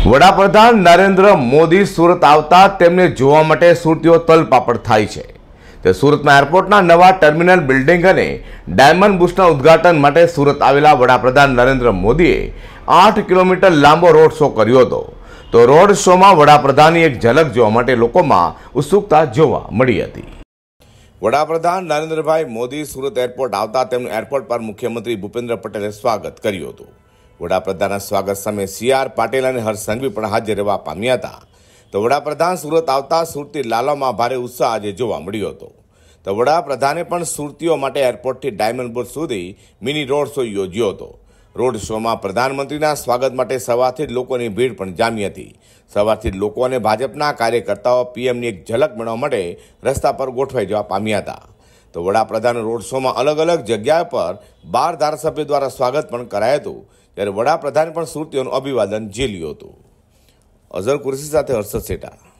વડાપ્રધાન નરેન્દ્ર મોદી સુરત આવતા તેમને જોવા માટે સુરતીઓ તલપાપડ થાય છે। તે સુરતના એરપોર્ટના નવા ટર્મિનલ બિલ્ડિંગ અને ડાયમંડ બુશના ઉદ્ઘાટન માટે સુરત આવેલા વડાપ્રધાન નરેન્દ્ર મોદીએ 8 કિલોમીટર લાંબો રોડ શો કર્યો હતો। તો રોડ શોમાં વડાપ્રધાનની એક ઝલક જોવા માટે લોકોમાં ઉત્સુકતા જોવા મળી હતી। વડાપ્રધાન નરેન્દ્રભાઈ મોદી સુરત એરપોર્ટ આવતા તેમનું એરપોર્ટ પર મુખ્યમંત્રી ભૂપેન્દ્ર પટેલે સ્વાગત કર્યું હતું। વડાપ્રધાનના સ્વાગત સમયે CR પાટીલ અને હર્ષ સંઘવી પણ હાજર રહેવા પામ્યા હતા। તો વડાપ્રધાન સુરત આવતા સુરતી લાલોમાં ભારે ઉત્સાહ આજે જોવા મળ્યો હતો। તો વડાપ્રધાને પણ સુરતીઓ માટે એરપોર્ટથી ડાયમંડ બુશ સુધી મિની રોડ શો યોજ્યો હતો। રોડ શોમાં પ્રધાનમંત્રીના સ્વાગત માટે સવારથી જ લોકોની ભીડ પણ જામી હતી। સવારથી જ લોકો અને ભાજપના કાર્યકર્તાઓ પીએમની એક ઝલક મેળવવા માટે રસ્તા પર ગોઠવાઈ જવા પામ્યા હતા। તો વડાપ્રધાન રોડ શોમાં અલગ અલગ જગ્યા પર 12 ધારાસભ્યો દ્વારા સ્વાગત પણ કરાયું હતું, ત્યારે વડાપ્રધાને પણ સુરતીઓનું અભિવાદન ઝીલ્યું હતું। અઝર કુરેશી સાથે હર્ષદ સેઠા।